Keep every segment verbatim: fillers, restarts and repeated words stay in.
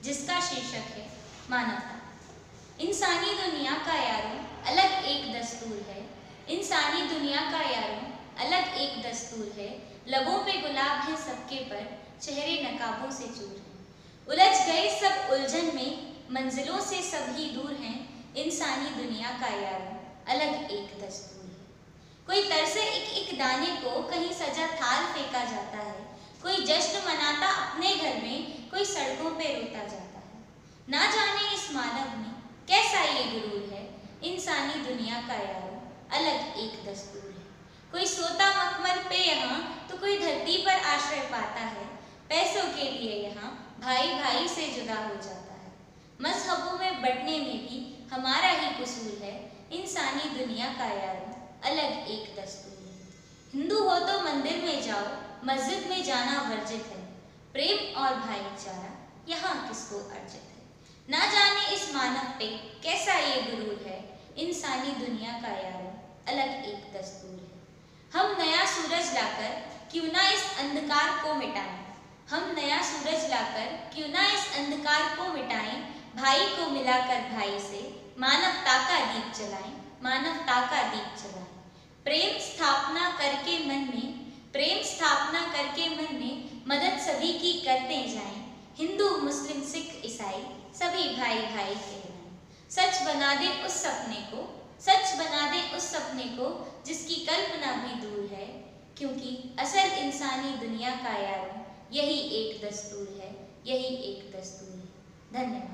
जिसका शीर्षक है मानवता। इंसानी दुनिया का यारों अलग एक दस्तूर है, इंसानी दुनिया का यारों अलग एक दस्तूर है। लबों पे गुलाब है सबके पर, चेहरे नकाबों से चूर है। उलझ गए सब उलझन में, मंजिलों से सभी दूर हैं। इंसानी दुनिया का यारों अलग एक दस्तूर है। कोई तरसे एक एक दाने को, कहीं सजा थाल फेंका जाता है। कोई जश्न मनाता अपने घर में, कोई सड़कों पे रोता जाता है। ना जाने इस मानव में कैसा ये गुरूर है, इंसानी दुनिया का यारों अलग एक दस्तूर है। कोई सोता मखमल पे यहाँ, तो कोई धरती पर आश्रय पाता है। पैसों के लिए यहाँ भाई भाई से जुदा हो जाता है। मजहबों में बंटने में भी हमारा ही कसूर है, इंसानी दुनिया का यारों अलग एक दस्तूर है। हिंदू हो तो मंदिर में जाओ, मस्जिद में जाना वर्जित है। प्रेम और भाईचारा यहाँ किसको अर्जित है। ना जाने इस मानव पे कैसा ये गुरूर है, इंसानी दुनिया का यारों अलग एक दस्तूर है। हम नया सूरज लाकर क्यों ना इस अंधकार को मिटाएं, हम नया सूरज लाकर क्यों ना इस अंधकार को मिटाएं। भाई को मिलाकर भाई से मानवता का दीप जलाएं, मानवता का दीप जलाएं। प्रेम स्थापना करके मन में, प्रेम स्थापना करके मन में मदद सभी की करते जाएं। हिंदू मुस्लिम सिख ईसाई सभी भाई भाई कहलाएं। सच बना दे उस सपने को, सच बना दे उस सपने को जिसकी कल्पना भी दूर है। क्योंकि असल इंसानी दुनिया का यारों यही एक दस्तूर है, यही एक दस्तूर है। धन्यवाद।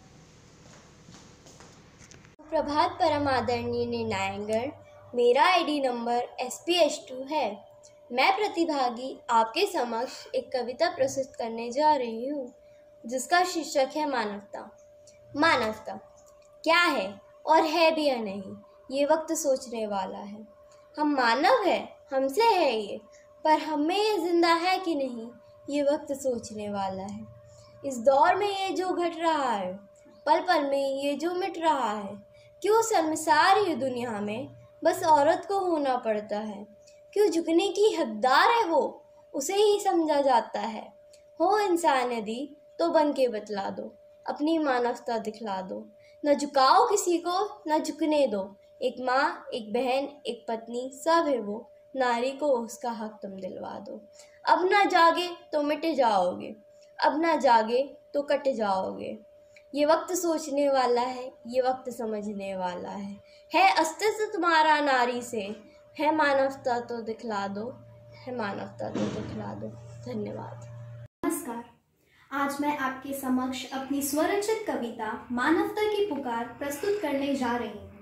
प्रभात परम आदरणीय निर्णायकगण, मेरा ID number S P H two है। मैं प्रतिभागी आपके समक्ष एक कविता प्रस्तुत करने जा रही हूँ, जिसका शीर्षक है मानवता। मानवता क्या है और है भी या नहीं, ये वक्त सोचने वाला है। हम मानव है, हमसे है ये, पर हमें ये जिंदा है कि नहीं, ये वक्त सोचने वाला है। इस दौर में ये जो घट रहा है, पल पल में ये जो मिट रहा है, क्यों शर्मसार ये दुनिया में बस औरत को होना पड़ता है। क्यों झुकने की हकदार है वो, उसे ही समझा जाता है। हो इंसान यदि तो बन के बतला दो, अपनी मानवता दिखला दो। न झुकाओ किसी को, न झुकने दो। एक माँ, एक बहन, एक पत्नी, सब है वो। नारी को उसका हक तुम दिलवा दो। अब ना जागे तो मिट जाओगे, अब ना जागे तो कट जाओगे। ये वक्त सोचने वाला है, ये वक्त समझने वाला है। है अस्तित्व तुम्हारा नारी से, है मानवता तो दिखला दो, है मानवता तो दिखला दो। धन्यवाद। नमस्कार, आज मैं आपके समक्ष अपनी स्वरचित कविता मानवता की पुकार प्रस्तुत करने जा रही हूँ।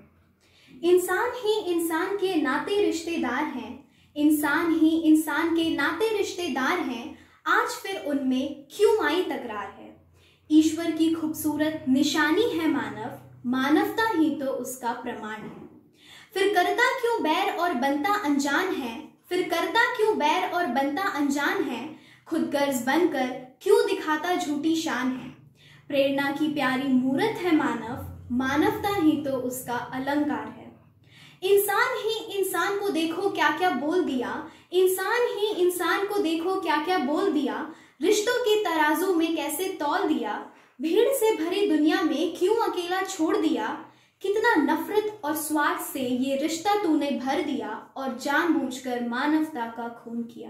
इंसान ही इंसान के नाते रिश्तेदार हैं, इंसान ही इंसान के नाते रिश्तेदार हैं। आज फिर उनमें क्यों आई तकरार है। ईश्वर की खूबसूरत निशानी है मानव, मानवता ही तो उसका प्रमाण है। फिर करता क्यों बैर और बनता अनजान है, फिर करता क्यों बैर और बनता अनजान है। खुद गर्ज बनकर क्यों दिखाता झूठी शान है। प्रेरणा की प्यारी मूरत है मानव, मानवता ही तो उसका अलंकार है। इंसान ही इंसान को देखो क्या क्या बोल दिया, इंसान ही इंसान को देखो क्या क्या बोल दिया। रिश्तों के तराजू में कैसे तौल दिया, भीड़ से भरी दुनिया में क्यों अकेला छोड़ दिया। कितना नफरत और स्वार्थ से ये रिश्ता तूने भर दिया, और जानबूझकर मानवता का खून किया।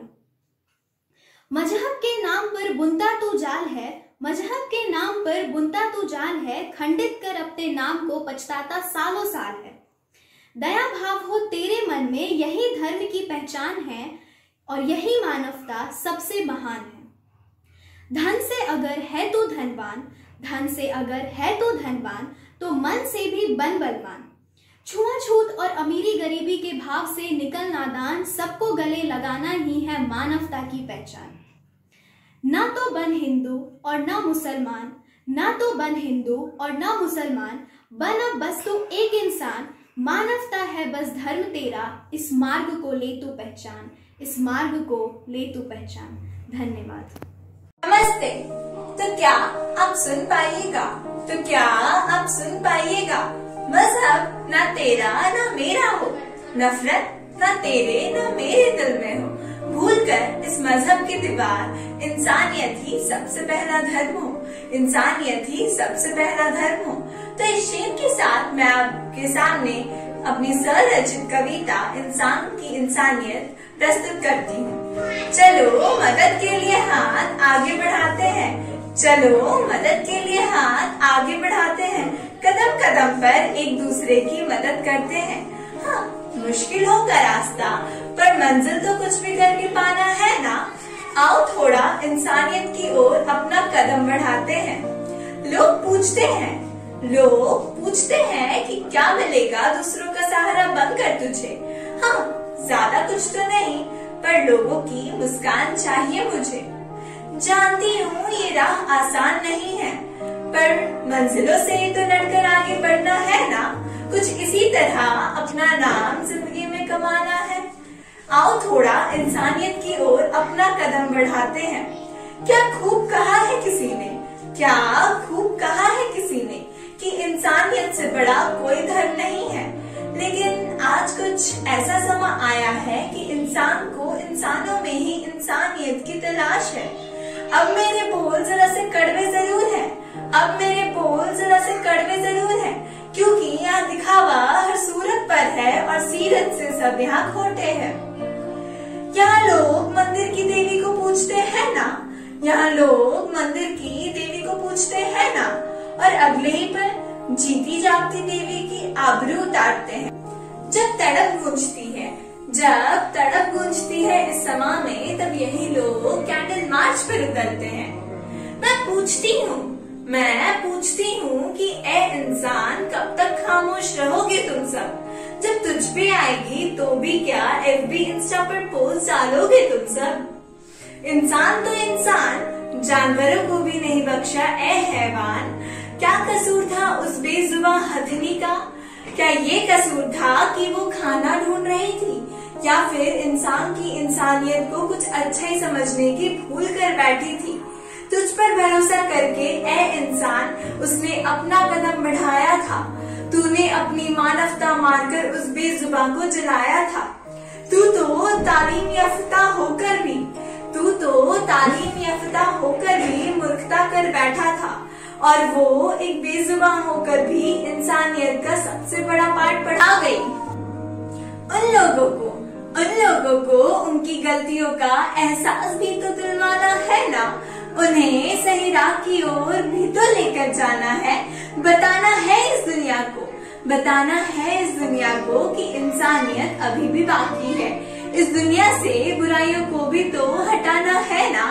मजहब के नाम पर बुनता तू जाल है, मजहब के नाम पर बुनता तू जाल है। खंडित कर अपने नाम को पछताता सालों साल है। दया भाव हो तेरे मन में, यही धर्म की पहचान है, और यही मानवता सबसे महान है। धन से अगर है तू धनवान, धन से अगर है तू धनवान, तो मन से भी बन बलवान। छुआछूत और अमीरी गरीबी के भाव से निकल नादान, सबको गले लगाना ही है मानवता की पहचान। ना तो बन हिंदू और ना मुसलमान, ना तो बन हिंदू और ना मुसलमान। बन अब बस तू एक इंसान, मानवता है बस धर्म तेरा। इस मार्ग को ले तू पहचान, इस मार्ग को ले तू पहचान। धन्यवाद। नमस्ते। तो क्या आप सुन पाइएगा, तो क्या आप सुन पाइएगा। मजहब ना तेरा ना मेरा हो, नफरत ना तेरे ना मेरे दिल में हो। भूल कर इस मजहब की दीवार, इंसानियत ही सबसे पहला धर्म हो, इंसानियत ही सबसे पहला धर्म हो। तो इस शेर के साथ मैं आपके सामने अपनी स्वरचित कविता इंसान की इंसानियत प्रस्तुत करती हूँ। चलो मदद के लिए हाथ आगे बढ़ाते हैं, चलो मदद के लिए हाथ आगे बढ़ाते हैं, कदम कदम पर एक दूसरे की मदद करते हैं। हाँ, मुश्किल होगा रास्ता पर मंजिल तो कुछ भी करके पाना है ना। आओ थोड़ा इंसानियत की ओर अपना कदम बढ़ाते हैं। लोग पूछते हैं लोग पूछते हैं कि क्या मिलेगा दूसरों का सहारा बनकर तुझे। हाँ, ज्यादा कुछ तो नहीं, पर लोगों की मुस्कान चाहिए मुझे। जानती हूँ ये राह आसान नहीं है, पर मंजिलों से तो लड़कर आगे बढ़ना है ना। कुछ इसी तरह अपना नाम जिंदगी में कमाना है। आओ थोड़ा इंसानियत की ओर अपना कदम बढ़ाते हैं। क्या खूब कहा है किसी ने, क्या खूब कहा है किसी ने कि इंसानियत से बड़ा कोई धर्म नहीं है। लेकिन आज कुछ ऐसा समा आया है कि इंसान को इंसानों में ही इंसानियत की तलाश है। अब मेरे बोल जरा से कड़वे जरूर है, अब मेरे बोल जरा से कड़वे जरूर है, क्योंकि यहाँ दिखावा हर सूरत पर है और सीरत से सब यहाँ खोटे हैं। यहाँ लोग मंदिर की देवी को पूछते हैं ना, यहाँ लोग मंदिर की देवी को पूछते हैं ना, और अगले ही पर जीती जागती देवी की आबरू उतारते हैं। जब तड़प गूंजती है, जब तड़प गूंजती है इस समा में, तब यही लोग कैंडल मार्च पर उतरते हैं। मैं पूछती हूँ मैं पूछती हूँ कि ए इंसान कब तक खामोश रहोगे तुम सब। जब तुझ पे आएगी तो भी क्या एफ बी इंस्टा पर पोस्ट डालोगे तुम सब। इंसान तो इंसान, जानवरों को भी नहीं बख्शा ए हैवान। क्या कसूर था उस बेजुबां हथनी का, क्या ये कसूर था कि वो खाना ढूंढ रही थी, या फिर इंसान की इंसानियत को कुछ अच्छा ही समझने की भूल कर बैठी थी। तुझ पर भरोसा करके ए इंसान उसने अपना कदम बढ़ाया था, तूने अपनी मानवता मारकर उस बेजुबां को जलाया था। तू तो तालीम याफ्ता होकर भी तू तो तालीम याफ्ता होकर भी मूर्खता कर बैठा था, और वो एक बेजुबां होकर भी इंसानियत का सबसे बड़ा पाठ पढ़ा गई। उन लोगों को उन लोगों को उनकी गलतियों का एहसास भी तो दिलवाना है ना। उन्हें सही राह की ओर भी तो लेकर जाना है। बताना है इस दुनिया को बताना है इस दुनिया को कि इंसानियत अभी भी बाकी है। इस दुनिया से बुराइयों को भी तो हटाना है ना।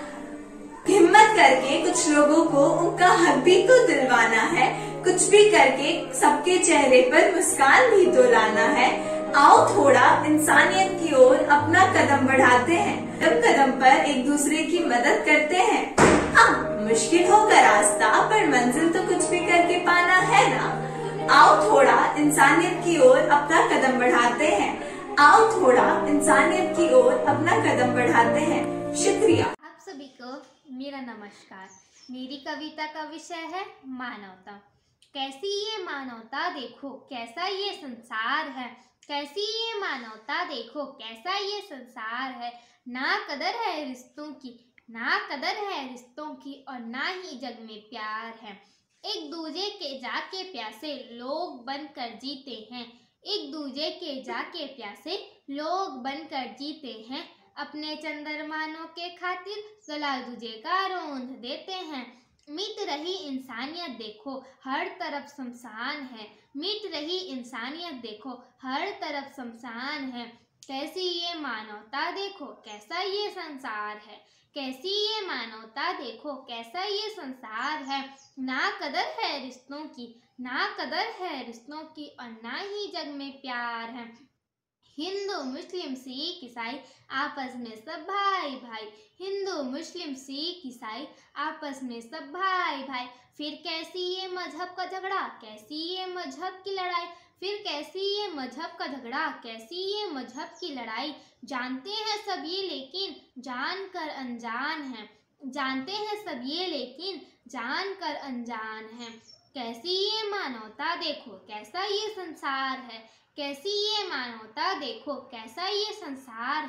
हिम्मत करके कुछ लोगों को उनका हक भी तो दिलवाना है। कुछ भी करके सबके चेहरे पर मुस्कान भी तो लाना है। आओ थोड़ा इंसानियत की ओर अपना कदम बढ़ाते हैं, कदम कदम पर एक दूसरे की मदद करते हैं। हाँ, मुश्किल होगा रास्ता पर मंजिल तो कुछ भी करके पाना है ना। आओ थोड़ा इंसानियत की ओर अपना कदम बढ़ाते हैं। आओ थोड़ा इंसानियत की ओर अपना कदम बढ़ाते हैं। शुक्रिया। आप सभी को मेरा नमस्कार। मेरी कविता का विषय है मानवता। कैसी ये मानवता देखो, कैसा ये संसार है। कैसी ये मानवता देखो, कैसा ये संसार है। ना कदर है रिश्तों की, ना कदर है रिश्तों की, और ना ही जग में प्यार है। एक दूजे के जाके प्यासे लोग बनकर जीते हैं। एक दूजे के जाके प्यासे लोग बनकर जीते हैं। अपने चंद्रमानों के खातिर गला दूजे का रोंद देते हैं। मिट रही इंसानियत देखो, हर तरफ शमशान है। मिट रही इंसानियत देखो, हर तरफ शमशान है। कैसी ये मानवता देखो, कैसा ये संसार है। कैसी ये मानवता देखो, कैसा ये संसार है। ना कदर है रिश्तों की, ना कदर है रिश्तों की, और ना ही जग में प्यार है। हिंदू मुस्लिम सिख ईसाई आपस में सब भाई भाई। हिंदू मुस्लिम सिख ईसाई आपस में सब भाई भाई। फिर कैसी ये मजहब का झगड़ा, कैसी ये मजहब की लड़ाई। फिर कैसी ये मजहब का झगड़ा, कैसी ये मजहब की लड़ाई। जानते हैं सब ये लेकिन जान कर अनजान है। जानते हैं सब ये लेकिन जान कर अनजान है। कैसी ये मानवता देखो, कैसा ये संसार है। कैसी ये मानवता देखो, कैसा ये संसार है।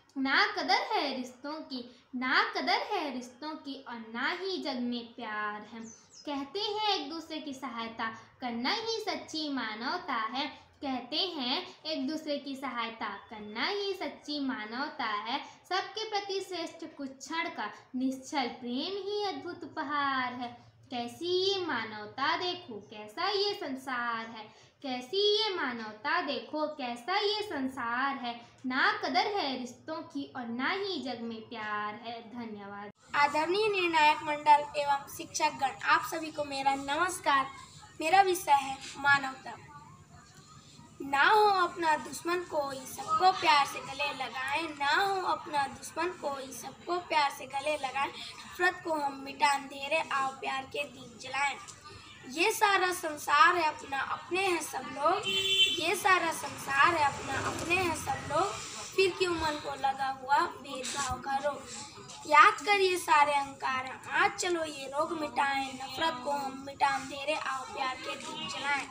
ना कदर है रिश्तों की, ना कदर है रिश्तों की, और ना ही जग में प्यार है। कहते हैं एक दूसरे की सहायता करना ही सच्ची मानवता है। कहते हैं एक दूसरे की सहायता करना ही सच्ची मानवता है। सबके प्रति श्रेष्ठ कुछ क्षण का निश्चल प्रेम ही अद्भुत उपहार है। कैसी ये मानवता देखो कैसा ये संसार है, कैसी ये मानवता देखो कैसा ये संसार है। ना कदर है रिश्तों की और ना ही जग में प्यार है। धन्यवाद। आदरणीय निर्णायक मंडल एवं शिक्षकगण, आप सभी को मेरा नमस्कार। मेरा विषय है मानवता। ना हो अपना दुश्मन कोई, सबको प्यार से गले लगाएं। ना हो अपना दुश्मन कोई, सबको प्यार से गले लगाएं। नफरत को हम मिटा अंधेरे आओ प्यार के दीप जलाएं। ये सारा संसार है अपना, अपने हैं सब लोग। ये सारा संसार है अपना, अपने हैं सब लोग। फिर क्यों मन को लगा हुआ भेदभाव का रोग। याद करिए सारे अहंकार, आज चलो ये रोग मिटाएं। नफरत को हम मिटा अंधेरे आओ प्यार के दीप जलाएं।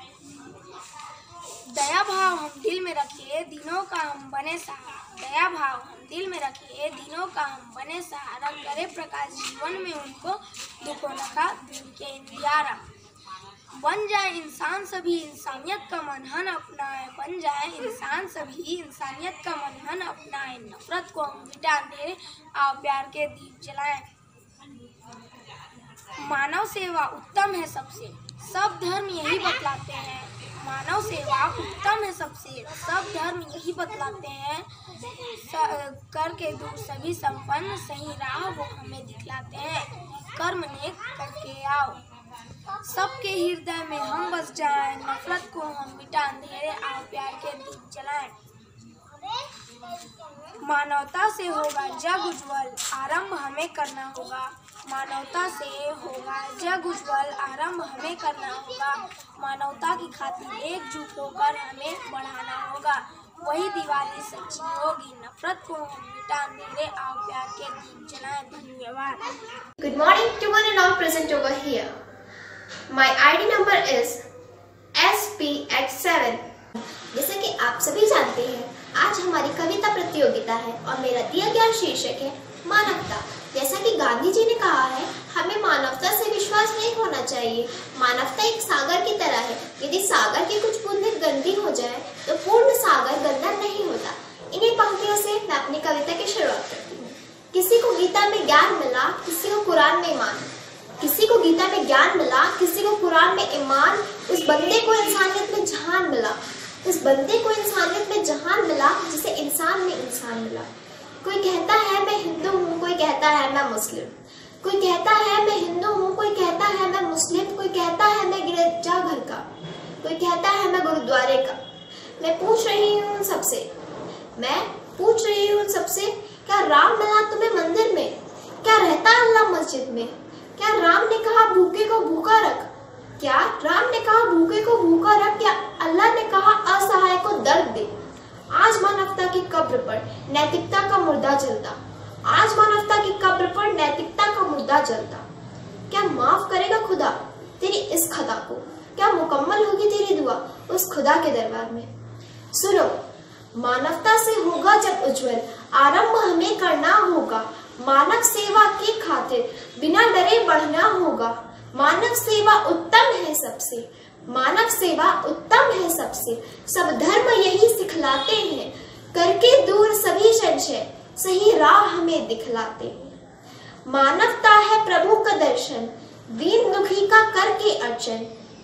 दया भाव हम दिल में रखिए, दिनों का हम बने सहारा। दया भाव हम दिल में रखिए, दिनों का हम बने सहारा। करे प्रकाश जीवन में उनको, दुखों नखा दूर के इंदियारा। बन जाए इंसान सभी इंसानियत का मनहन अपनाए। बन जाए इंसान सभी इंसानियत का मनहन अपनाए। नफरत को हम मिटा अंधेरे आओ प्यार के दीप जलाएं। मानव सेवा उत्तम है सबसे, सब धर्म यही बतलाते हैं। मानव सेवा उत्तम है सबसे, सब धर्म यही बतलाते हैं। करके दूर सभी संपन्न, सही राह वो हमें दिखलाते हैं। कर्म नेक करके आओ, सबके हृदय में हम बस जाएं। नफरत को हम मिटा अंधेरे आओ प्यार के दीप जलाएं। मानवता से होगा जग उज्जवल, आरंभ हमें करना होगा। मानवता से होगा जग उज्जवल, आरंभ हमें करना होगा। मानवता की खातिर एकजुट होकर हमें बढ़ाना होगा। वही दिवाली सच्ची होगी। नफरत को हम मिटा अंधेरे आओ प्यार के दीप जलाएं। धन्यवाद। Good morning to one and all present over here. My I D number is S P X seven. जैसा कि आप सभी जानते हैं, आज हमारी कविता प्रतियोगिता है और मेरा दिया गया शीर्षक है मानवता। जैसा कि गांधी जी ने कहा है, हमें मानवता से विश्वास नहीं होना चाहिए। मानवता एक सागर की तरह है, यदि सागर की कुछ बूंदें गंदी हो जाए तो पूर्ण सागर गंदा नहीं होता। इन्हीं पंक्तियों से मैं अपनी कविता की शुरुआत करती हूँ। किसी को गीता में ज्ञान मिला, किसी को कुरान में ईमान। किसी को गीता में ज्ञान मिला, किसी को कुरान में ईमान। उस बंदे को इंसानियत में जहान मिला, उस बंदे को इंसानियत में जहान मिला, जिसे इंसान में इंसान मिला। कोई कहता है मैं हिंदू हूँ, कोई कहता है मैं मुस्लिम। कोई कहता है मैं हिंदू हूँ, कोई कहता है मैं मुस्लिम। कोई कहता है मैं गिरजाघर का, कोई कहता है मैं गुरुद्वारे का। मैं पूछ रही हूँ उन सबसे, मैं पूछ रही हूँ उन सबसे, क्या राम मिला तुम्हें मंदिर में? क्या रहता अल्लाह मस्जिद में? क्या राम ने कहा भूखे को भूखा रख? क्या राम ने कहा भूखे को भूखा रख? क्या अल्लाह ने कहा असहाय को दर्द दे? आज मानवता की कब्र पर नैतिकता का मुर्दा जलता, आज मानवता की कब्र पर नैतिकता का मुर्दा जलता। क्या माफ करेगा खुदा तेरी इस खता को? क्या मुकम्मल होगी तेरी दुआ उस खुदा के दरबार में? सुनो, मानवता से होगा जब उज्जवल, आरंभ हमें करना होगा। मानव सेवा की खातिर बिना डरे बढ़ना होगा। मानव सेवा उत्तम है सबसे, मानव सेवा उत्तम है सबसे। सब धर्म यही सिखलाते हैं, करके दूर सभी संशय, सही राह हमें दिखलाते हैं। मानवता है प्रभु का दर्शन, दीन दुखी का करके अर्चन।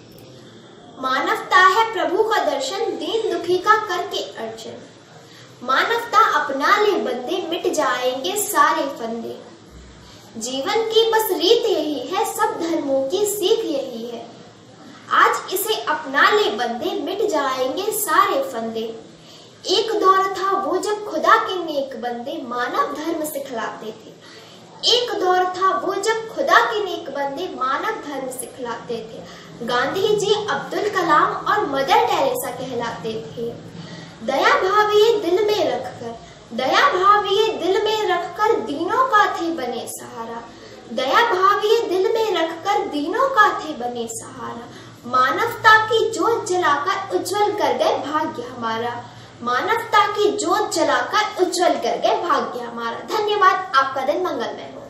मानवता है प्रभु का दर्शन, दीन दुखी का करके अर्चन। मानवता अपना ले बंदे, मिट जाएंगे सारे फंदे। जीवन की बस रीत यही है, सब धर्मों की सीख यही है। आज इसे अपना ले बंदे, मिट जाएंगे सारे फंदे। एक दौर था वो जब खुदा के नेक बंदे मानव धर्म सिखलाते थे। एक दौर था वो जब खुदा के नेक बंदे मानव धर्म सिखलाते थे। गांधी जी, अब्दुल कलाम और मदर टेरेसा कहलाते थे। दया भाव ये दिल में रखकर, दया भाव ये दिल में रखकर दीनों का थे बने सहारा। दया भाव ये दिल में रखकर दीनों का थे बने सहारा। मानवता की ज्योत जलाकर उज्जवल कर गए भाग्य हमारा। मानवता की जोत जलाकर उज्जवल करके भाग गया हमारा। धन्यवाद, आपका दिन मंगलमय हो।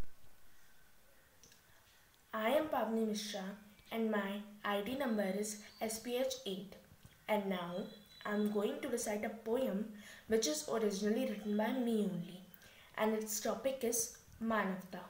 I am Pavni Mishra and my I D number is S P H eight, and now I am going to recite a poem which is originally written by me only, and its topic is मानवता।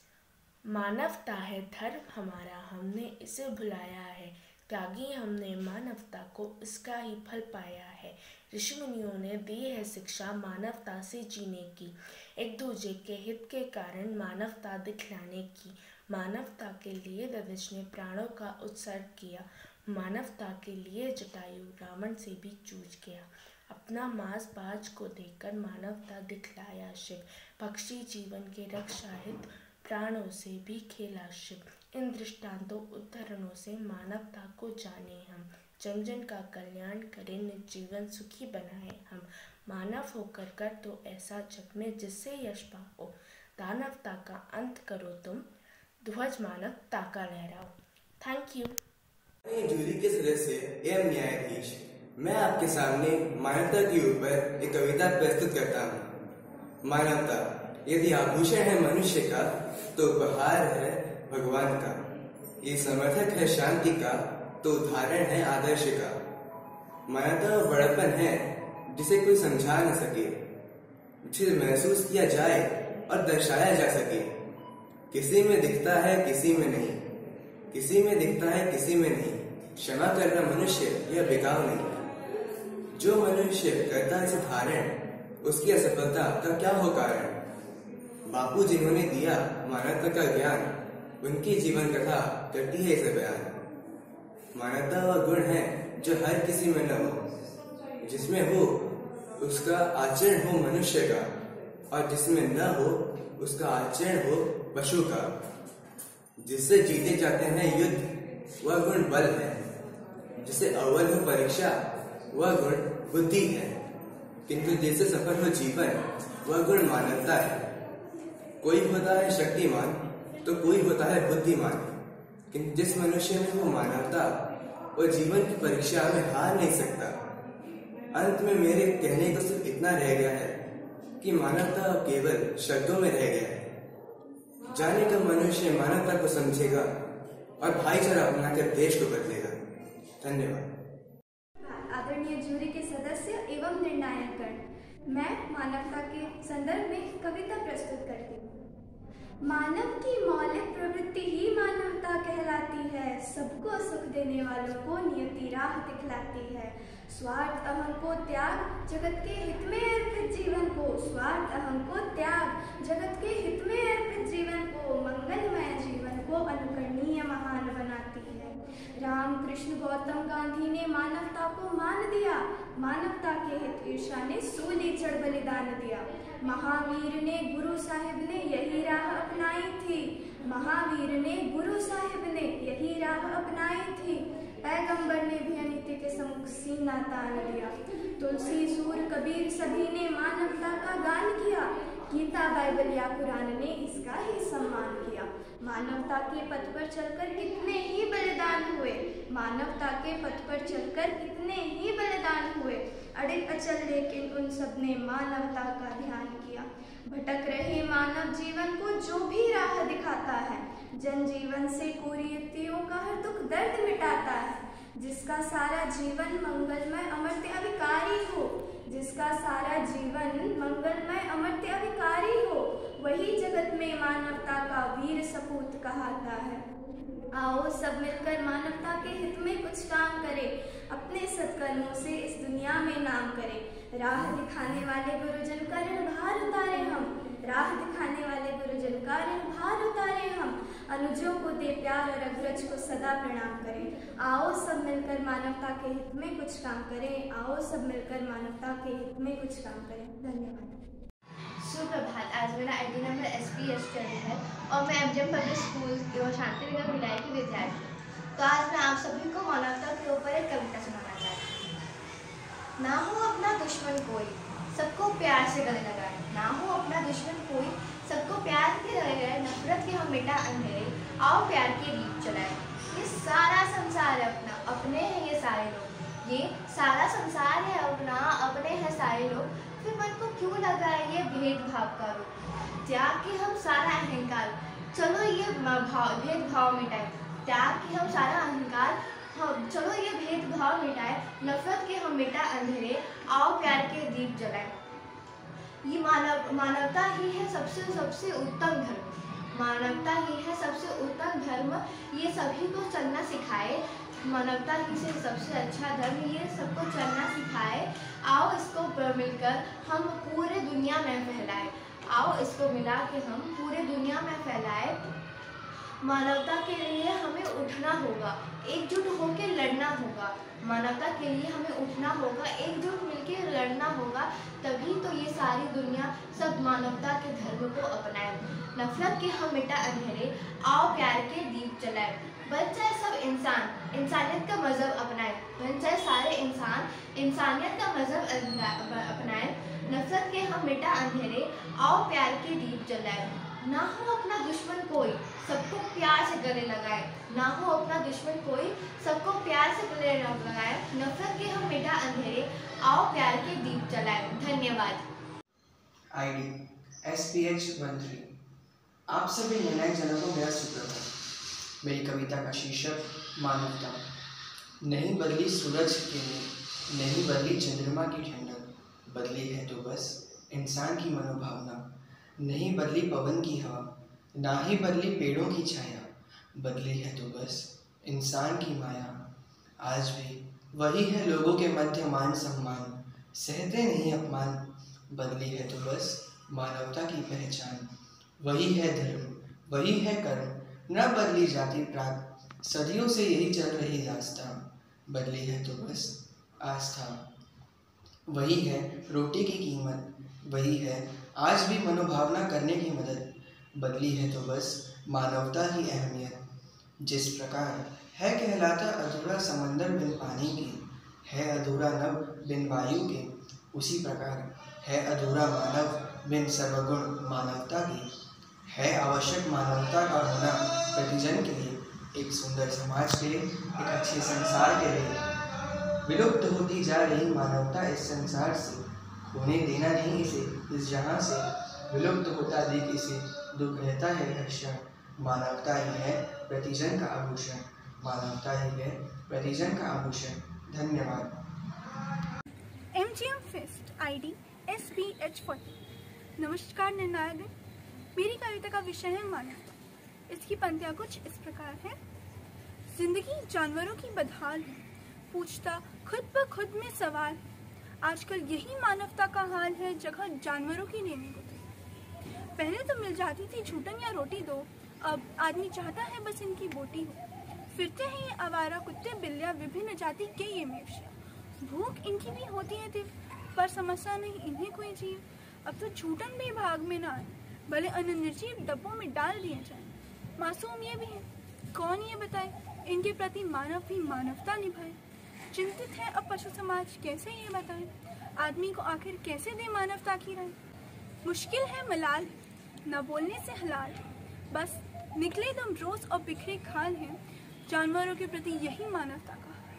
मानवता है धर्म हमारा, हमने इसे भुलाया है, त्यागी हमने मानवता को, इसका ही फल पाया है। ऋषि मुनियों ने दी है शिक्षा मानवता से जीने की, एक दूसरे के हित के कारण मानवता दिखलाने की। मानवता के लिए दधिच ने प्राणों का उत्सर्ग किया, मानवता के लिए जटायु रावण से भी जूझ गया। अपना मांस बाज को देकर मानवता दिखलाया शिव, पक्षी जीवन के रक्षा हित प्राणों से भी खेला शिव। इन दृष्टांतों उदाहरणों से मानवता को जाने हम, जन जन का कल्याण करें, निज जीवन सुखी बनाए हम। मानव होकर कर तो ऐसा जग में जिससे यश पाओ, दानवता का अंत करो तुम, ध्वज मानवता का लहराओ। Thank you. जूरी के सदस्य एवं न्यायाधीश, मैं आपके सामने मानवता के ऊपर एक कविता प्रस्तुत करता हूँ। मानवता यदि आभूषण है मनुष्य का, तो उपहार है भगवान का। ये समर्थक है शांति का, तो उदाहरण है आदर्श का। मानवता वो बड़प्पन है जिसे कोई समझा न सके, जिसे महसूस किया जाए और दर्शाया जा सके। किसी में दिखता है किसी में नहीं, किसी में दिखता है किसी में नहीं, क्षमा करना मनुष्य यह बिकाऊ नहीं। जो मनुष्य करता है इसे धारण, उसकी असफलता का क्या हो कारण। बापू जिन्होंने दिया मानवता का ज्ञान, उनकी जीवन कथा करती है इसे बयान। मानवता वह गुण है जो हर किसी में न हो, जिसमें हो उसका आचरण हो मनुष्य का, और जिसमें न हो उसका आचरण हो पशु का। जिससे जीते जाते हैं युद्ध वह गुण बल है, जिसे अव्वल हो परीक्षा वह गुण बुद्धि है, किंतु जिससे सफल हो जीवन वह गुण मानवता है। कोई होता है शक्तिमान तो कोई होता है बुद्धिमान, किंतु जिस मनुष्य में वो मानवता, वह जीवन की परीक्षा में हार नहीं सकता। अंत में मेरे कहने को सिर्फ इतना रह गया है कि मानवता केवल शब्दों में रह गया है। जाने का मनुष्य मानवता को समझेगा और भाईचारा अपनाकर देश को बदलेगा। धन्यवाद। आदरणीय जूरी के सदस्य एवं निर्णायकगण, मैं मानवता के संदर्भ में कविता प्रस्तुत करती हूँ। मानव की मौलिक प्रवृत्ति ही मानवता कहलाती है, सबको सुख देने वालों को नियति राह दिखलाती है। स्वार्थ अहम को त्याग, जगत के हित में अर्पित जीवन को, स्वार्थ अहम को त्याग, जगत के हित में अर्पित जीवन को, मंगलमय जीवन को अनुकरणीय महान बनाती है। राम कृष्ण गौतम गांधी ने मानवता को मान दिया, मानवता के हित ईर्षा ने सूली चढ़ बलिदान दिया। महावीर ने गुरु साहिब ने यही राह अपनाई थी, महावीर ने गुरु साहिब ने यही राह अपनाई थी। पैगंबर ने भी अनीति के सम्मुख सीना तान दिया। तुलसी सूर कबीर सभी ने मानवता का गान किया, गीता बाइबल या कुरान ने इसका ही सम्मान किया। मानवता के पथ पर चलकर कितने ही बलिदान हुए, मानवता के पथ पर चलकर कितने ही बलिदान हुए। अड़े अचल लेकिन उन सब ने मानवता का ध्यान किया। भटक रहे मानव जीवन को जो भी राह दिखाता है, जन जीवन से कुरीतियों का हर दुख दर्द मिटाता है। जिसका सारा जीवन मंगलमय अमर्त्य अविकारी हो, जिसका सारा जीवन मंगलमय अमर्त्य अविकारी हो, वही जगत में मानवता का वीर सपूत कहाता है। आओ सब मिलकर मानवता के हित में कुछ काम करें, अपने सत्कर्मों से इस दुनिया में नाम करें। राह दिखाने वाले गुरुजन का ऋण भार उतारे हम, राह दिखाने वाले गुरुजन का ऋण भार उतारे हम। अनुजों को दे प्यार और अग्रज को सदा प्रणाम करें। आओ सब मिलकर मानवता के हित में कुछ काम करें, आओ सब मिलकर मानवता के हित में कुछ काम करें। धन्यवाद। सुप्रभात। आज मेरा I D number S P S है और मैं एमजीएम पब्लिक स्कूल एवं शांति निकेतन भिलाई की विद्यार्थी हूँ। तो आज मैं आप सभी को मानवता के ऊपर एक कविता सुनाना चाहती हूँ। ना हो अपना दुश्मन कोई, सबको प्यार से गले लगाए। ना हो अपना दुश्मन कोई, सबको प्यार के गले लगाए। नफरत के हम मिटा अंधेरे, आओ प्यार के दीप जलाए। ये सारा संसार है अपना, अपने हैं ये सारे लोग। ये सारा संसार है अपना, फिर मन को क्यों लगा है ये भेदभाव का रूप? त्याग के हम सारा अहंकार, चलो ये भाव भेदभाव मिटाए। त्याग के हम सारा अहंकार, हम चलो ये भेदभाव मिटाए। नफरत के हम मिटा अंधेरे, आओ प्यार के दीप जलाए। ये मानव मानवता ही है सबसे सबसे उत्तम धर्म। मानवता ही है सबसे उत्तम धर्म, ये सभी को चलना सिखाए। मानवता ही से सबसे अच्छा धर्म, ये सबको चलना सिखाए। आओ इसको मिलकर हम पूरे दुनिया में फैलाए। आओ इसको मिला के हम पूरे दुनिया में फैलाए। मानवता के लिए हमें उठना होगा, एकजुट होकर लड़ना होगा। मानवता के लिए हमें उठना होगा, एकजुट मिलकर लड़ना होगा। तभी तो ये सारी दुनिया सब मानवता के धर्म को अपनाए। नफरत के हम मिटा अंधेरे, आओ प्यार के दीप जलाए। बन जाए सब इंसान, इंसानियत का मजहब अपनाए। बन जाए सारे इंसान, इंसानियत का मजहब अपनाए। नफरत के हम मिटा अंधेरे, आओ प्यार के दीप जलाए। ना हो अपना दुश्मन कोई, सबको प्यार से गले लगाए। ना हो अपना दुश्मन कोई, सबको प्यार से गले लगाए। नफरत के हम मिटा अंधेरे, आओ प्यार के दीप जलाए। धन्यवाद। ID S P H one three. आप सभी निर्णायक जनों को मेरा सुप्रभात। मेरी कविता का शीर्षक मानवता। नहीं बदली सूरज की किरणें, नहीं बदली चंद्रमा की ठंडक, बदली है तो बस इंसान की मनोभावना। नहीं बदली पवन की हवा, ना ही बदली पेड़ों की छाया, बदली है तो बस इंसान की माया। आज भी वही है लोगों के मध्य मान सम्मान, सहते नहीं अपमान, बदली है तो बस मानवता की पहचान। वही है धर्म, वही है कर्म, न बदली जाति प्रांत, सदियों से यही चल रही दास्तां, बदली है तो बस आस्था। वही है रोटी की कीमत, वही है आज भी मनोभावना करने की मदद, बदली है तो बस मानवता ही अहमियत। जिस प्रकार है कहलाता अधूरा समंदर बिन पानी के, है अधूरा नभ बिन वायु के, उसी प्रकार है अधूरा मानव बिन सर्वगुण मानवता के। है आवश्यक मानवता का होना प्रतिजन के लिए, एक सुंदर समाज के लिए, एक अच्छे संसार के लिए। विलुप्त होती जा रही मानवता इस संसार से, होने देना नहीं इसे इस जहां से। विलुप्त होता देख इसे दुख रहता है हर्षण, मानवता ही है प्रतिजन का आभूषण, मानवता ही है प्रतिजन का आभूषण। धन्यवाद। M G M fest ID S P H forty. नमस्कार निर्णायक, मेरी कविता का विषय है मानवता। इसकी पंक्तियाँ कुछ इस प्रकार है। जिंदगी जानवरों की बदहाल है, पूछता खुद ब खुद में सवाल है। आजकल यही मानवता का हाल है, जगह जानवरों की लेने को थी। पहले तो मिल जाती थी झूठन या रोटी दो, अब आदमी चाहता है बस इनकी बोटी हो। फिरते हैं ये आवारा कुत्ते बिल्लियाँ, विभिन्न जाति के ये मवेशियाँ। भूख इनकी भी होती है तीव्र, पर समस्या नहीं इन्हें कोई जीव। अब तो झूठन भी भाग में ना आए, भले अन्य निर्जीव डब्बों में डाल दिए जाए। मासूम ये भी है, कौन ये बताए इनके प्रति मानव भी मानवता निभाए। चिंतित है अब पशु समाज, कैसे ये बताए आदमी को आखिर कैसे दे मानवता की राय। मुश्किल है मलाल, न बोलने से हलाल, बस निकले दम रोज और बिखरे खाल है। जानवरों के प्रति यही मानवता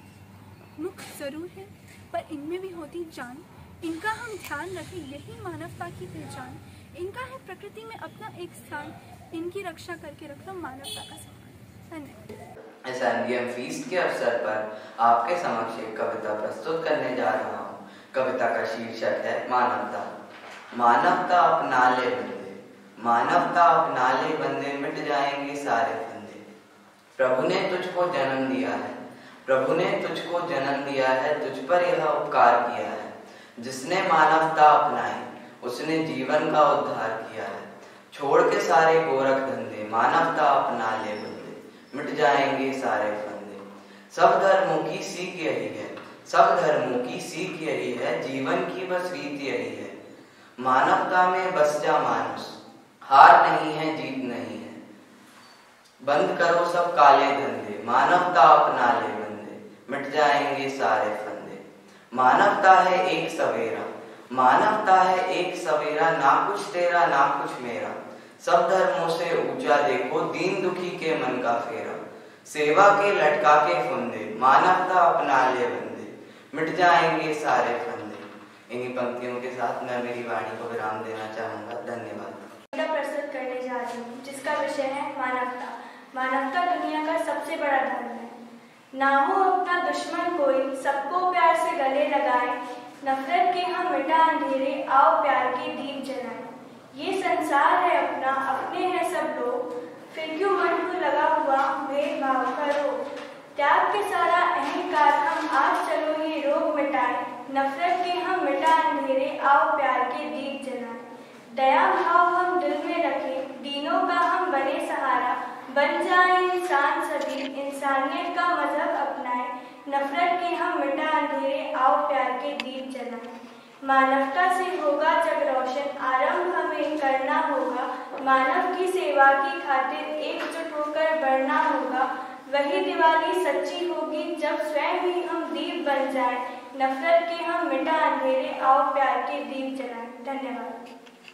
का मुख जरूर है, पर इनमें भी होती जान। इनका हम ध्यान रखें, यही मानवता की पहचान। इनका है प्रकृति में अपना एक स्थान, इनकी रक्षा करके रखना मानवता का सम्मान। धन्यवाद। इस एमजीएम फीस्ट के अवसर पर आपके समक्ष एक कविता प्रस्तुत करने जा रहा हूँ। कविता का शीर्षक है मानवता। मानवता अपना ले बंदे, मानवता अपना ले बंदे, मिट जाएंगे सारे फंदे। प्रभु ने तुझको जन्म दिया है, प्रभु ने तुझको जन्म दिया है, तुझ पर यह उपकार किया है। जिसने मानवता अपनाई उसने जीवन का उद्धार किया है। छोड़ के सारे गोरख धंधे, मानवता अपना ले बंदे, मिट जाएंगे सारे फंदे। सब धर्मों की सीख यही है, सब धर्मों की सीख यही है, जीवन की बस रीत यही है। मानवता में बस जा मानुष, हार नहीं है जीत नहीं है। बंद करो सब काले धंधे, मानवता अपना ले बंदे, मिट जाएंगे सारे फंदे। मानवता है एक सवेरा, मानवता है एक सवेरा, ना कुछ तेरा ना कुछ मेरा। सब धर्मों से ऊंचा देखो, दीन दुखी के मन का फेरा। सेवा के लटका के फंदे, मानवता अपना ले बंदे, मिट जाएंगे सारे फंदे। इन्हीं पंक्तियों के साथ मैं मेरी वाणी को विराम देना चाहूँगा। धन्यवाद। प्रस्तुत करने जा रही हूँ जिसका विषय है मानवता। मानवता दुनिया का सबसे बड़ा धर्म है। ना हो अपना दुश्मन कोई, सबको प्यार से गले लगाए, नफरत के हम मिटा अंधेरे, आओ प्यार के दीप जलाए। ये संसार है अपना, अपने हैं सब लोग, फिर क्यों मन को लगा हुआ भेदभाव का रोग। त्याग के सारा अहंकार हम आज चलो ये रोग मिटाए, नफरत के हम मिटा अंधेरे, आओ प्यार के दीप जलाए। दया भाव हम दिल में रखें, दीनों का हम बने सहारा, बन जाए इंसान सभी, इंसानियत का मजहब अपनाए, नफरत के हम मिटा अंधेरे, आओ प्यार के दीप जलाए। मानवता से होगा जग रोशन, आरंभ हमें करना होगा, मानव की सेवा की खातिर एकजुट होकर बढ़ना होगा। वही दिवाली सच्ची होगी जब स्वयं ही हम दीप बन जाए, नफरत के हम मिटा अंधेरे, आओ प्यार के दीप जलाए। धन्यवाद।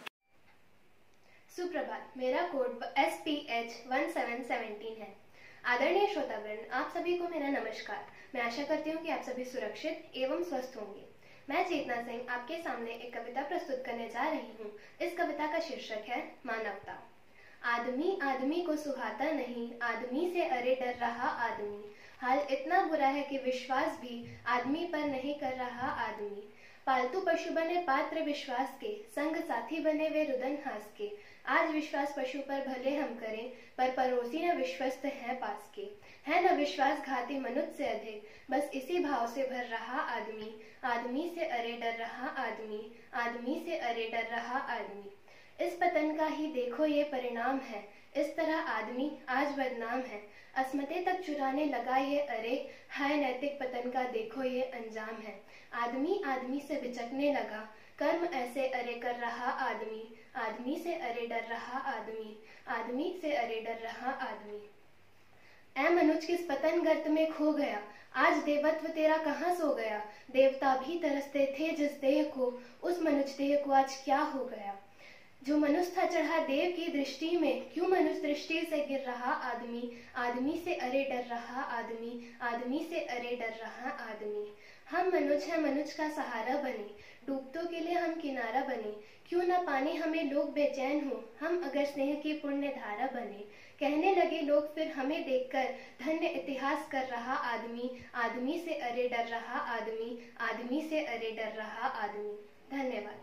सुप्रभात। मेरा code S P H one seven seventeen है। आदरणीय श्रोतागण, आप सभी को मेरा नमस्कार। मैं आशा करती हूँ कि आप सभी सुरक्षित एवं स्वस्थ होंगे। मैं चेतना सिंह आपके सामने एक कविता प्रस्तुत करने जा रही हूँ। इस कविता का शीर्षक है मानवता। आदमी आदमी को सुहाता नहीं, आदमी से अरे डर रहा आदमी। हाल इतना बुरा है कि विश्वास भी आदमी पर नहीं कर रहा आदमी। पालतू पशु बने पात्र विश्वास के, संग साथी बने वे रुदन हास के। आज विश्वास पशु पर भले हम करें, पर पड़ोसी न विश्वस्त है पास के। है न विश्वासघाती मनुष्य से अधिक, बस इसी भाव से भर रहा आदमी। आदमी से अरे डर रहा आदमी, आदमी से अरे डर रहा आदमी। इस पतन का ही देखो ये परिणाम है, इस तरह आदमी आज बदनाम है। अस्मते तक चुराने लगा ये अरे, हाय नैतिक पतन का देखो ये अंजाम है। आदमी आदमी से बिचकने लगा, कर्म ऐसे अरे कर रहा आदमी। आदमी से अरे डर रहा आदमी, आदमी से अरे डर रहा आदमी। ऐ मनुज किस पतन गर्त में खो गया, आज देवत्व तेरा कहाँ सो गया। देवता भी तरसते थे जिस देह को, उस मनुज देह को आज क्या हो गया। जो मनुष्य था चढ़ा देव की दृष्टि में, क्यों मनुष्य दृष्टि से गिर रहा आदमी। आदमी से अरे डर रहा आदमी, आदमी से अरे डर रहा आदमी। हम मनुज हैं, मनुज का सहारा बने, डूबतों के लिए हम किनारा बने। क्यों न पाने हमें लोग बेचैन हो, हम अगर स्नेह की पुण्य धारा बने। कहने लगे लोग फिर हमें देखकर, धन्य इतिहास कर रहा आदमी। आदमी से अरे डर रहा आदमी, आदमी से अरे डर रहा आदमी। धन्यवाद।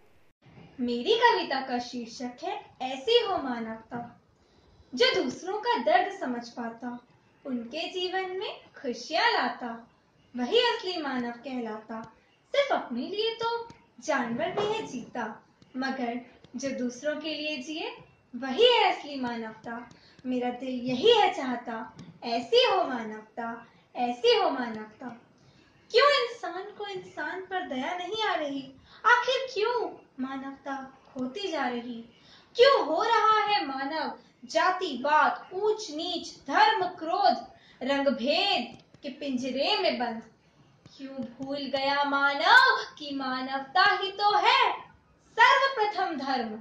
मेरी कविता का शीर्षक है ऐसी हो मानवता। जो दूसरों का दर्द समझ पाता, उनके जीवन में खुशियां लाता, वही असली मानव कहलाता। सिर्फ अपने लिए तो जानवर भी है जीता, मगर जो दूसरों के लिए जिए वही है असली मानवता। मेरा दिल यही है चाहता, ऐसी हो मानवता, ऐसी हो मानवता। क्यों इंसान को इंसान पर दया नहीं आ रही, आखिर क्यों मानवता खोती जा रही। क्यों हो रहा है मानव जातिवाद, ऊंच नीच, धर्म क्रोध, रंग भेद के पिंजरे में बंद। क्यों भूल गया मानव कि मानवता ही तो है सर्वप्रथम धर्म।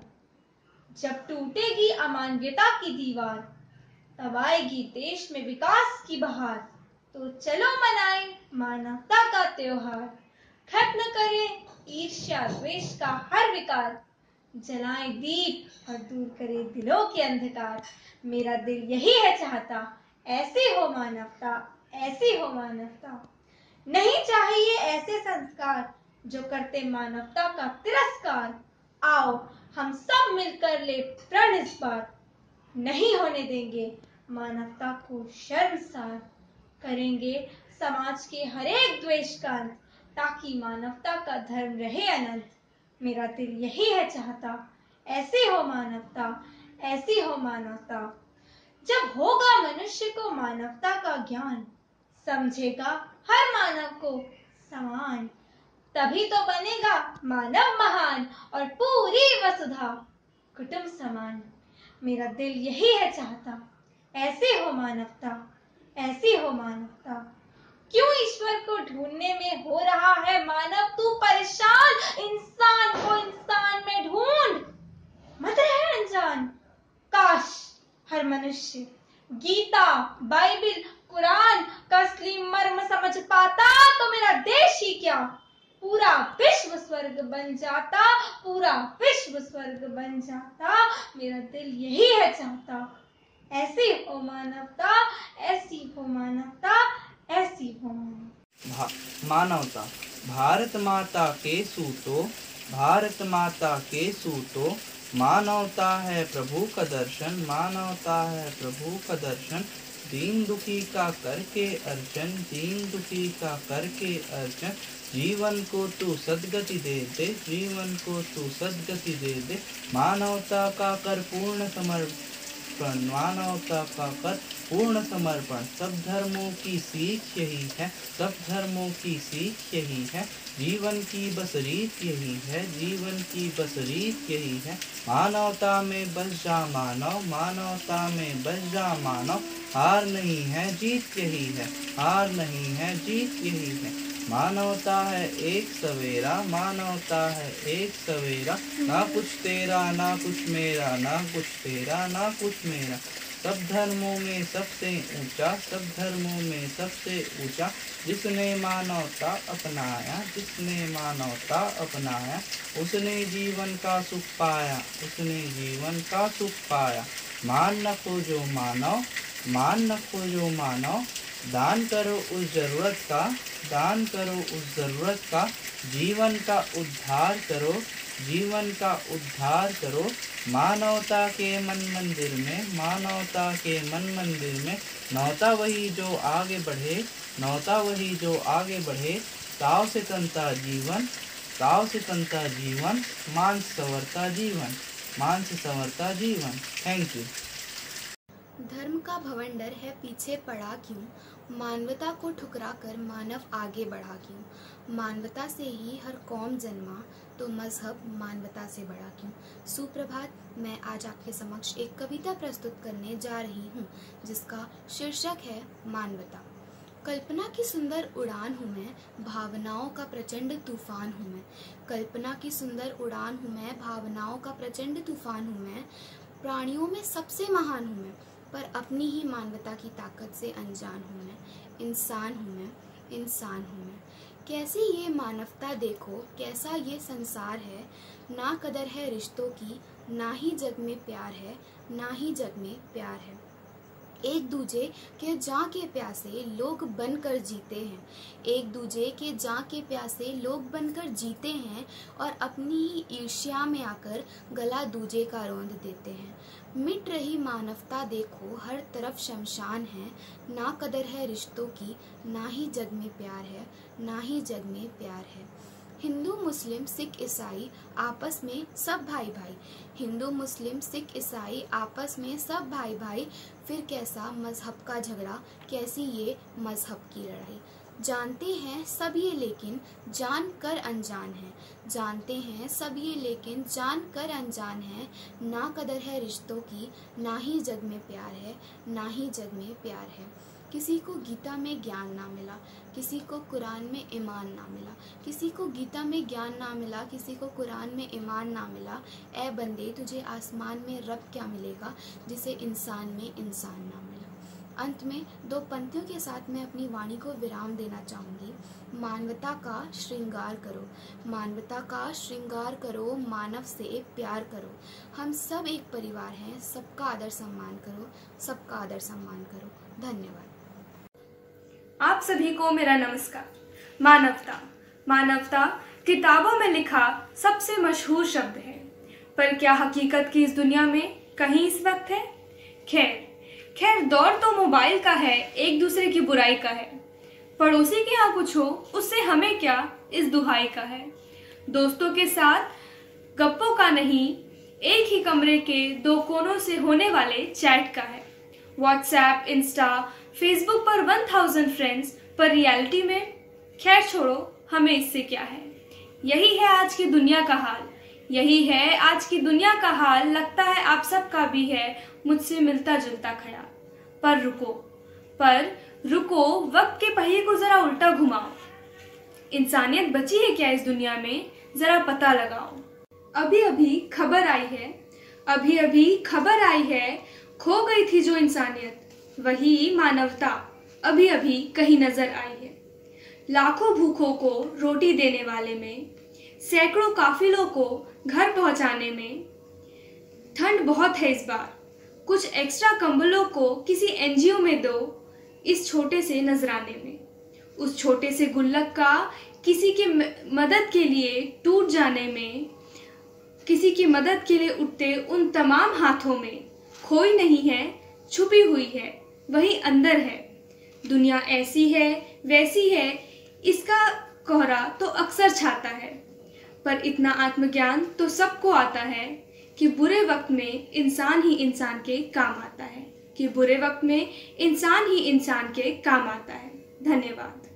जब टूटेगी अमानवीयता की दीवार, तब आएगी देश में विकास की बहार। तो चलो मनाएं मानवता का त्योहार, खत्म करें ईर्ष्या द्वेष का हर विकार, जलाएं दीप और दूर करें दिलों के अंधकार। मेरा दिल यही है चाहता, ऐसी हो मानवता, ऐसी हो मानवता। नहीं चाहिए ऐसे संस्कार जो करते मानवता का तिरस्कार। आओ हम सब मिलकर ले प्रण इस बार, नहीं होने देंगे मानवता को शर्मसार। करेंगे समाज के हर एक द्वेष का अंत, ताकि मानवता का धर्म रहे अनंत। मेरा दिल यही है चाहता, ऐसी हो मानवता, ऐसी हो मानवता। जब होगा मनुष्य को मानवता का ज्ञान, समझेगा हर मानव को समान, तभी तो बनेगा मानव महान और पूरी वसुधा कुटुंब समान। मेरा दिल यही है चाहता, ऐसी हो मानवता, ऐसी हो मानवता। क्यों ईश्वर को ढूंढने में हो रहा है मानव तू परेशान। इंसान को इंसान में ढूंढ, मत रहे अनजान। काश हर मनुष्य गीता, बाइबिल, कुरान का असली मर्म समझ पाता, तो मेरा देश ही क्या पूरा विश्व विश्व स्वर्ग बन जाता, पूरा विश्व स्वर्ग बन जाता, मेरा दिल यही है चाहता। ऐसी हो मानवता, ऐसी हो मानवता, ऐसी हो मानवता। मानवता। भारत माता के सूतो, भारत माता के सूतो, मानवता है प्रभु का दर्शन, मानवता है प्रभु का दर्शन। दीन दुखी का करके अर्चन, दीन दुखी का करके अर्चन। जीवन को तू सद्गति दे दे, जीवन को तू सद्गति दे दे। मानवता का कर पूर्ण समर्पण, मानवता का कर पूर्ण समर्पण। सब धर्मों की सीख यही है, सब धर्मों की सीख यही है। जीवन की बस रीत यही है, जीवन की बस रीत यही है। मानवता में बस जा मानव, मानवता में बस जा मानव। हार नहीं है जीत यही है, हार नहीं है जीत यही है। मानवता है एक सवेरा, मानवता है एक सवेरा। ना कुछ तेरा ना कुछ मेरा, ना कुछ तेरा ना कुछ मेरा। सब धर्मों में सबसे ऊंचा, सब धर्मों में सबसे ऊंचा। जिसने मानवता अपनाया, जिसने मानवता अपनाया, उसने जीवन का सुख पाया, उसने जीवन का सुख पाया। मान न खोजो मानव, मान न खोजो मानव। दान करो उस जरूरत का, दान करो उस जरूरत का। जीवन का उद्धार करो, जीवन का उद्धार करो। मानवता के मन मंदिर में, मानवता के मन मंदिर में। नौता वही जो आगे बढ़े, नौता वही जो आगे बढ़े। ताव से तनता जीवन, ताव से तनता जीवन। मान से संवरता जीवन, मान से संवरता जीवन। Thank you. धर्म का भवंडर है पीछे पड़ा क्यों, मानवता को ठुकरा कर मानव आगे बढ़ा क्यों। मानवता से ही हर कौम जन्मा, तो मजहब मानवता से बड़ा क्यों। सुप्रभात, मैं आज आपके समक्ष एक कविता प्रस्तुत करने जा रही हूँ जिसका शीर्षक है मानवता। कल्पना की सुंदर उड़ान हूँ मैं, भावनाओं का प्रचंड तूफान हूँ मैं। कल्पना की सुंदर उड़ान हूँ मैं, भावनाओं का प्रचंड तूफान हूँ मैं। प्राणियों में सबसे महान हूँ मैं, पर अपनी ही मानवता की ताकत से अनजान हूँ मैं। इंसान हूँ मैं, इंसान हूँ मैं। कैसी ये मानवता देखो, कैसा ये संसार है। ना कदर है रिश्तों की, ना ही जग में प्यार है, ना ही जग में प्यार है। एक दूजे के जां के प्यासे लोग बनकर जीते हैं, एक दूजे के जां के प्यासे लोग बनकर जीते हैं, और अपनी ही ईर्ष्या में आकर गला दूजे का रौंद देते हैं। मिट रही मानवता देखो, हर तरफ शमशान है। ना कदर है रिश्तों की, ना ही जग में प्यार है, ना ही जग में प्यार है। हिंदू मुस्लिम सिख ईसाई आपस में सब भाई भाई, हिंदू मुस्लिम सिख ईसाई आपस में सब भाई भाई। फिर कैसा मजहब का झगड़ा, कैसी ये मजहब की लड़ाई। जानते हैं सब ये लेकिन जान कर अनजान है, जानते हैं सब ये लेकिन जान कर अनजान है। ना कदर है रिश्तों की, ना ही जग में प्यार है, ना ही जग में प्यार है। किसी को गीता में ज्ञान ना मिला, किसी को कुरान में ईमान ना मिला। किसी को गीता में ज्ञान ना मिला, किसी को कुरान में ईमान ना मिला। ए बंदे, तुझे आसमान में रब क्या मिलेगा, जिसे इंसान में इंसान ना मिला। अंत में दो पंक्तियों के साथ मैं अपनी वाणी को विराम देना चाहूँगी। मानवता का श्रृंगार करो, मानवता का श्रृंगार करो, मानव से प्यार करो। हम सब एक परिवार हैं, सबका आदर सम्मान करो, सबका आदर सम्मान करो। धन्यवाद। आप सभी को मेरा नमस्कार। मानवता, मानवता किताबों में लिखा सबसे मशहूर शब्द है, पर क्या हकीकत की इस दुनिया में कहीं इस वक्त है? खैर खैर दौर तो मोबाइल का है, एक दूसरे की बुराई का है। पड़ोसी के यहाँ कुछ हो, उससे हमें क्या, इस दुहाई का है। दोस्तों के साथ गप्पों का नहीं, एक ही कमरे के दो कोनों से होने वाले चैट का है। व्हाट्सएप, इंस्टा, फेसबुक पर वन थाउजेंड फ्रेंड्स, पर रियलिटी में खैर छोड़ो, हमें इससे क्या है। यही है आज की दुनिया का हाल, यही है आज की दुनिया का हाल। लगता है आप सबका भी है मुझसे मिलता जुलता ख्याल। पर रुको, पर रुको, वक्त के पहिए को जरा उल्टा घुमाओ। इंसानियत बची है क्या इस दुनिया में, जरा पता लगाओ। अभी अभी खबर आई है, अभी अभी खबर आई है, खो गई थी जो इंसानियत, वही मानवता अभी अभी कहीं नजर आई है। लाखों भूखों को रोटी देने वाले में, सैकड़ों काफिलों को घर पहुंचाने में। ठंड बहुत है इस बार, कुछ एक्स्ट्रा कंबलों को किसी एनजीओ में दो इस छोटे से नजराने में। उस छोटे से गुल्लक का किसी के मदद के लिए टूट जाने में, किसी की मदद के लिए उठते उन तमाम हाथों में खोई नहीं है, छुपी हुई है, वही अंदर है। दुनिया ऐसी है वैसी है, इसका कोहरा तो अक्सर छाता है, पर इतना आत्मज्ञान तो सबको आता है कि बुरे वक्त में इंसान ही इंसान के काम आता है, कि बुरे वक्त में इंसान ही इंसान के काम आता है। धन्यवाद।